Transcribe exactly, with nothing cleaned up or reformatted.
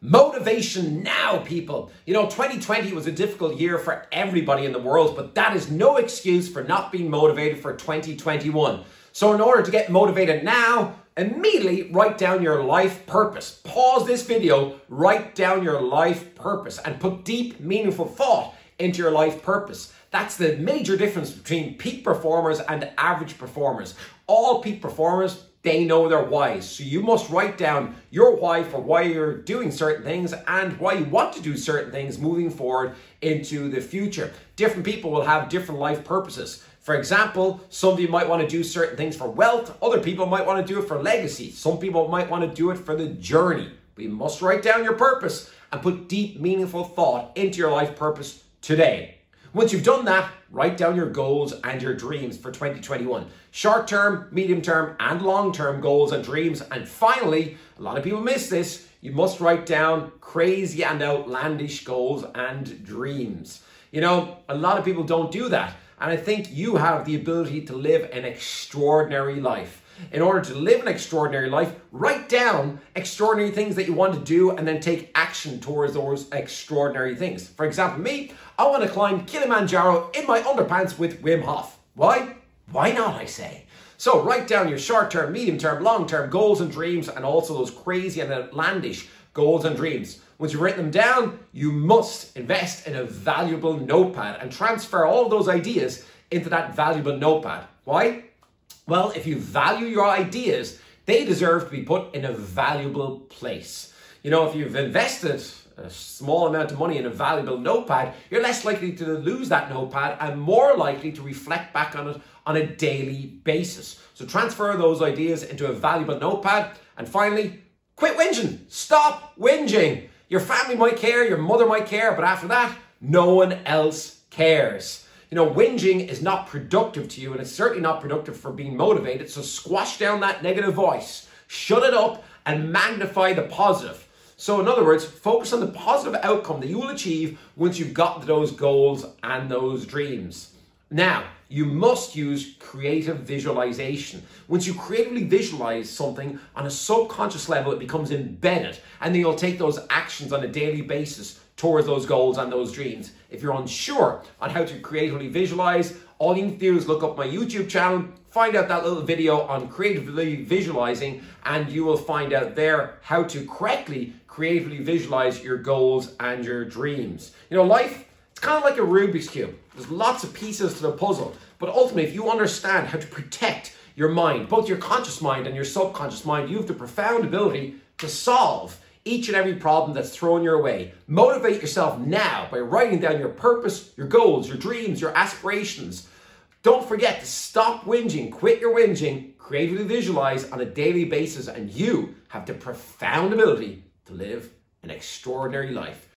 Motivation now, people. You know, twenty twenty was a difficult year for everybody in the world, but that is no excuse for not being motivated for twenty twenty-one. So in order to get motivated now, immediately write down your life purpose. Pause this video, write down your life purpose, and put deep, meaningful thought into your life purpose. That's the major difference between peak performers and average performers. All peak performers, they know their whys. So you must write down your why for why you're doing certain things and why you want to do certain things moving forward into the future. Different people will have different life purposes. For example, some of you might want to do certain things for wealth. Other people might want to do it for legacy. Some people might want to do it for the journey. But you must write down your purpose and put deep, meaningful thought into your life purpose today. Once you've done that, write down your goals and your dreams for twenty twenty-one. Short-term, medium-term, and long-term goals and dreams. And finally, a lot of people miss this, you must write down crazy and outlandish goals and dreams. You know, a lot of people don't do that. And I think you have the ability to live an extraordinary life. In order to live an extraordinary life, write down extraordinary things that you want to do and then take action towards those extraordinary things. For example, me, I want to climb Kilimanjaro in my underpants with Wim Hof. Why? Why not, I say? So write down your short-term, medium-term, long-term goals and dreams, and also those crazy and outlandish goals and dreams. Once you've written them down, you must invest in a valuable notepad and transfer all of those ideas into that valuable notepad. Why? Well, if you value your ideas, they deserve to be put in a valuable place. You know, if you've invested a small amount of money in a valuable notepad, you're less likely to lose that notepad and more likely to reflect back on it on a daily basis. So transfer those ideas into a valuable notepad. And finally, quit whinging. Stop whinging. Your family might care, your mother might care, but after that, no one else cares. You know, whinging is not productive to you, and it's certainly not productive for being motivated. So squash down that negative voice, shut it up, and magnify the positive. So in other words, focus on the positive outcome that you will achieve once you've gotten to those goals and those dreams. Now, you must use creative visualization. Once you creatively visualize something on a subconscious level, it becomes embedded, and then you'll take those actions on a daily basis towards those goals and those dreams. If you're unsure on how to creatively visualize, all you need to do is look up my YouTube channel, find out that little video on creatively visualizing, and you will find out there how to correctly creatively visualize your goals and your dreams. You know, life, it's kind of like a Rubik's Cube. There's lots of pieces to the puzzle, but ultimately, if you understand how to protect your mind, both your conscious mind and your subconscious mind, you have the profound ability to solve each and every problem that's thrown your way. Motivate yourself now by writing down your purpose, your goals, your dreams, your aspirations. Don't forget to stop whinging, quit your whinging, creatively visualize on a daily basis, and you have the profound ability to live an extraordinary life.